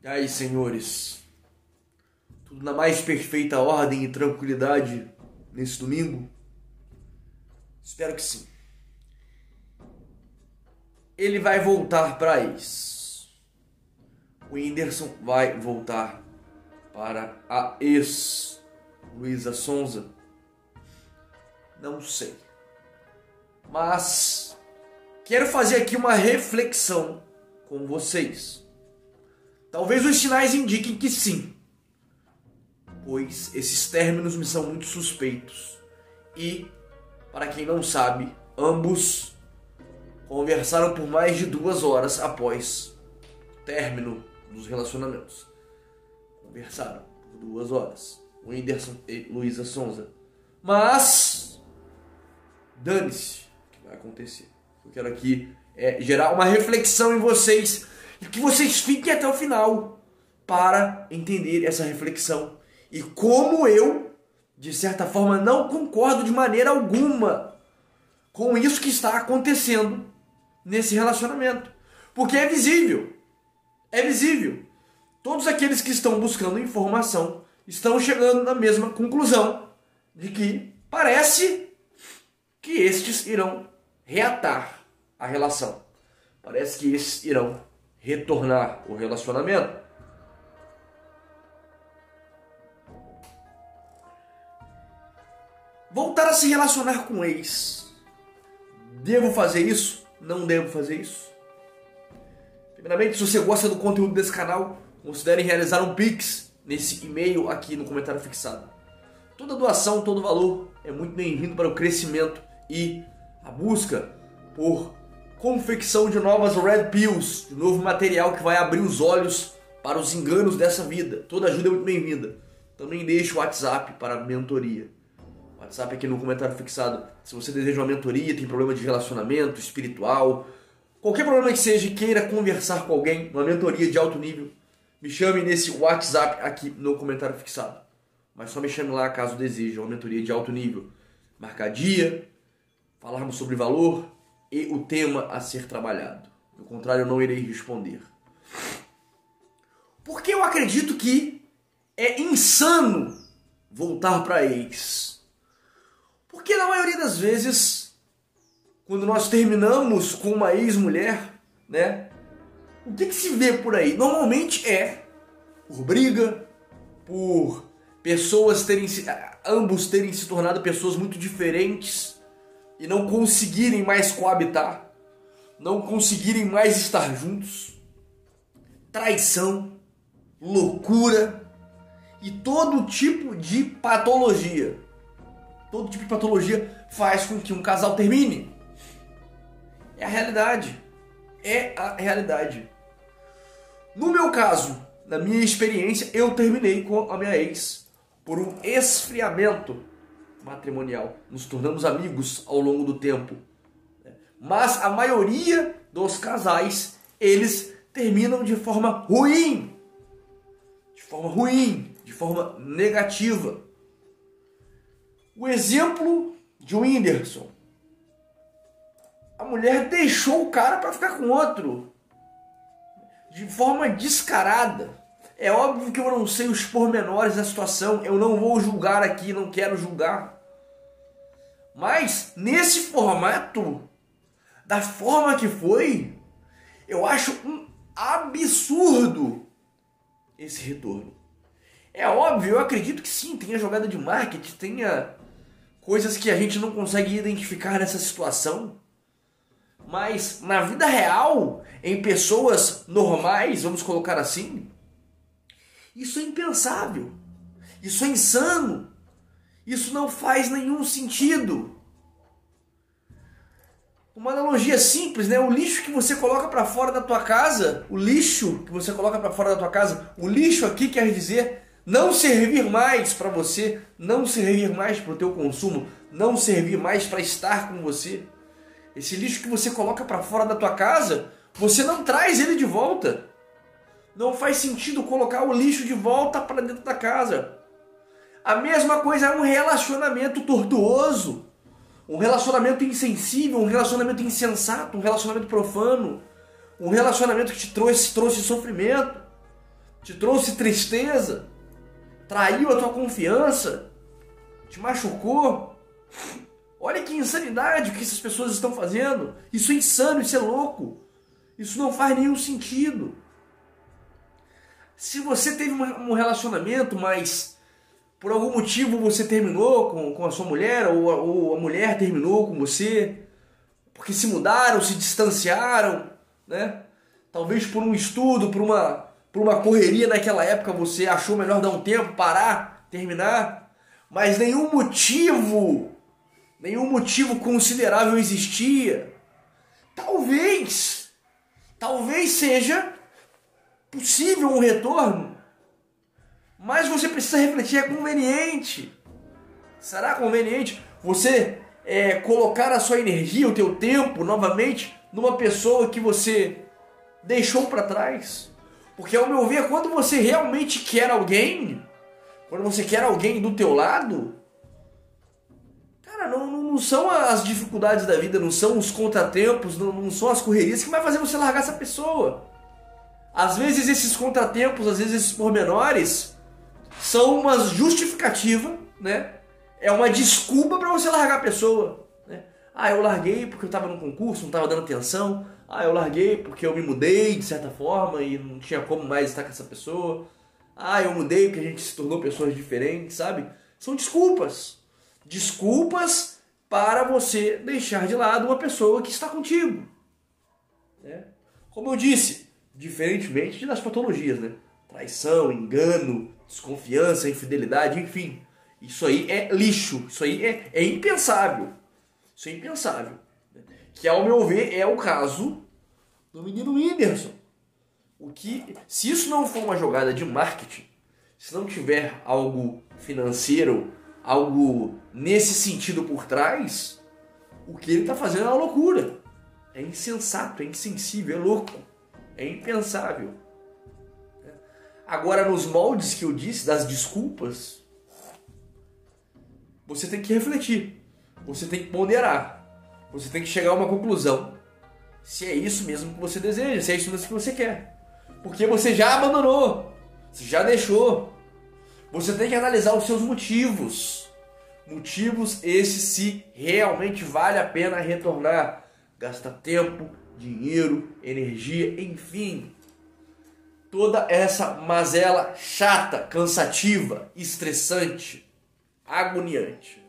E aí, senhores? Tudo na mais perfeita ordem e tranquilidade nesse domingo? Espero que sim. Ele vai voltar para ex. O Whindersson vai voltar para a ex Luísa Sonza? Não sei. Mas quero fazer aqui uma reflexão com vocês. Talvez os sinais indiquem que sim, pois esses términos me são muito suspeitos. E, para quem não sabe, ambos conversaram por mais de 2 horas após o término dos relacionamentos. Conversaram por 2 horas. O Whindersson e Luísa Sonza. Mas dane-se o que vai acontecer. Eu quero aqui gerar uma reflexão em vocês e que vocês fiquem até o final para entender essa reflexão e como eu, de certa forma, não concordo de maneira alguma com isso que está acontecendo nesse relacionamento. Porque é visível. É visível. Todos aqueles que estão buscando informação estão chegando na mesma conclusão de que parece que estes irão reatar a relação. Parece que estes irão retornar o relacionamento. Voltar a se relacionar com ex. Devo fazer isso? Não devo fazer isso? Primeiramente, se você gosta do conteúdo desse canal, considere realizar um Pix nesse e-mail aqui no comentário fixado. Toda doação, todo valor é muito bem-vindo para o crescimento e a busca por confecção de novas Red Pills, de novo material que vai abrir os olhos para os enganos dessa vida. Toda ajuda é muito bem-vinda. Também deixe o WhatsApp para a mentoria. WhatsApp aqui no comentário fixado. Se você deseja uma mentoria, tem problema de relacionamento, espiritual, qualquer problema que seja e queira conversar com alguém, uma mentoria de alto nível, me chame nesse WhatsApp aqui no comentário fixado. Mas só me chame lá caso deseje uma mentoria de alto nível. Marcar dia, falarmos sobre valor e o tema a ser trabalhado. Do contrário, eu não irei responder. Porque eu acredito que é insano voltar para ex. Porque na maioria das vezes, quando nós terminamos com uma ex-mulher, né? O que se vê por aí? Normalmente é por briga, por pessoas ambos terem se tornado pessoas muito diferentes e não conseguirem mais coabitar, não conseguirem mais estar juntos, traição, loucura e todo tipo de patologia. Todo tipo de patologia faz com que um casal termine. É a realidade. É a realidade. No meu caso, na minha experiência, eu terminei com a minha ex por um esfriamento matrimonial. Nos tornamos amigos ao longo do tempo. Mas a maioria dos casais, eles terminam de forma ruim. De forma ruim, de forma negativa. O exemplo de Whindersson. A mulher deixou o cara para ficar com outro. De forma descarada. É óbvio que eu não sei os pormenores da situação. Eu não vou julgar aqui, não quero julgar. Mas, nesse formato, da forma que foi, eu acho um absurdo esse retorno. É óbvio, eu acredito que sim, tenha jogada de marketing, tenha coisas que a gente não consegue identificar nessa situação. Mas na vida real, em pessoas normais, vamos colocar assim, isso é impensável. Isso é insano. Isso não faz nenhum sentido. Uma analogia simples, né? O lixo que você coloca para fora da tua casa, o lixo que você coloca para fora da tua casa, o lixo aqui quer dizer não servir mais para você, não servir mais para o teu consumo, não servir mais para estar com você. Esse lixo que você coloca para fora da tua casa, você não traz ele de volta. Não faz sentido colocar o lixo de volta para dentro da casa. A mesma coisa é um relacionamento tortuoso, um relacionamento insensível, um relacionamento insensato, um relacionamento profano, um relacionamento que te trouxe sofrimento. te trouxe tristeza, traiu a tua confiança, te machucou. Olha que insanidade que essas pessoas estão fazendo. Isso é insano, isso é louco. Isso não faz nenhum sentido. Se você teve um relacionamento, mas por algum motivo você terminou com a sua mulher, ou a mulher terminou com você, porque se mudaram, se distanciaram, né? Talvez por um estudo, por uma correria naquela época, você achou melhor dar um tempo, parar, terminar, mas nenhum motivo considerável existia. Talvez seja possível um retorno, mas você precisa refletir, é conveniente? Será conveniente você colocar a sua energia, o teu tempo, novamente, numa pessoa que você deixou para trás? Porque, ao meu ver, quando você realmente quer alguém, quando você quer alguém do teu lado, cara, não são as dificuldades da vida, não são os contratempos, não são as correrias que vai fazer você largar essa pessoa. Às vezes esses contratempos, às vezes esses pormenores, são uma justificativa, né? É uma desculpa para você largar a pessoa, né? Ah, eu larguei porque eu estava no concurso, não estava dando atenção. Ah, eu larguei porque eu me mudei de certa forma e não tinha como mais estar com essa pessoa. Ah, eu mudei porque a gente se tornou pessoas diferentes, sabe? São desculpas. Desculpas para você deixar de lado uma pessoa que está contigo, né? Como eu disse, diferentemente das patologias, né? Traição, engano, desconfiança, infidelidade, enfim. Isso aí é lixo, isso aí é impensável. Isso é impensável. Que, ao meu ver, é o caso do menino Whindersson. Se isso não for uma jogada de marketing, se não tiver algo financeiro, algo nesse sentido por trás, o que ele está fazendo é uma loucura. É insensato, é insensível, é louco, é impensável. Agora, nos moldes que eu disse, das desculpas, você tem que refletir, você tem que ponderar, você tem que chegar a uma conclusão. Se é isso mesmo que você deseja, se é isso mesmo que você quer. Porque você já abandonou, você já deixou. Você tem que analisar os seus motivos. Motivos esses se realmente vale a pena retornar. Gastar tempo, dinheiro, energia, enfim. Toda essa mazela chata, cansativa, estressante, agoniante.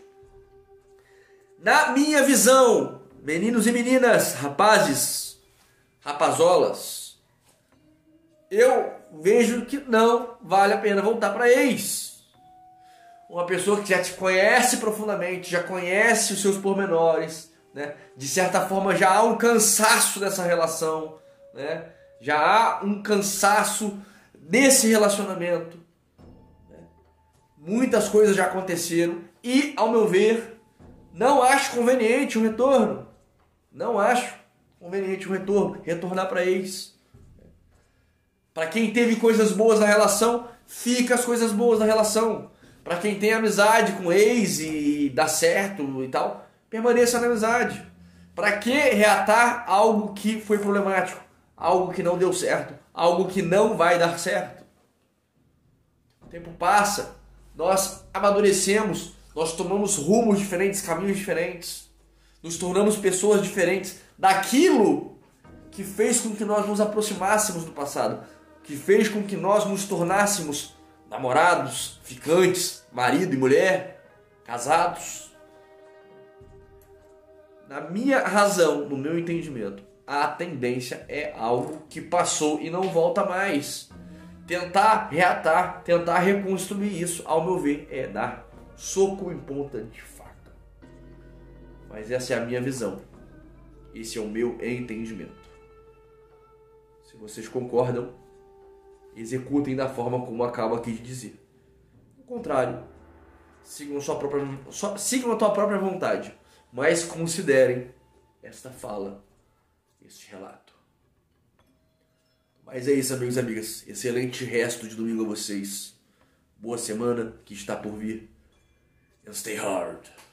Na minha visão, meninos e meninas, rapazes, rapazolas, eu vejo que não vale a pena voltar para ex. Uma pessoa que já te conhece profundamente, já conhece os seus pormenores, né? De certa forma já há um cansaço dessa relação, né? Já há um cansaço desse relacionamento, né? Muitas coisas já aconteceram e, ao meu ver, não acho conveniente o retorno. Não acho conveniente o retorno, retornar para ex. Para quem teve coisas boas na relação, fica as coisas boas na relação. Para quem tem amizade com ex e dá certo e tal, permaneça na amizade. Para que reatar algo que foi problemático? Algo que não deu certo? Algo que não vai dar certo? O tempo passa, nós amadurecemos, nós tomamos rumos diferentes, caminhos diferentes, nos tornamos pessoas diferentes daquilo que fez com que nós nos aproximássemos do passado, que fez com que nós nos tornássemos namorados, ficantes, marido e mulher, casados. Na minha razão, no meu entendimento, a tendência é algo que passou e não volta mais. Tentar reatar, tentar reconstruir isso, ao meu ver, é dar soco em ponta de faca. Mas essa é a minha visão. Esse é o meu entendimento. Se vocês concordam, executem da forma como acabo aqui de dizer. Ao contrário, sigam a tua própria vontade, mas considerem esta fala, este relato. Mas é isso, amigos e amigas. Excelente resto de domingo a vocês. Boa semana que está por vir. And stay hard.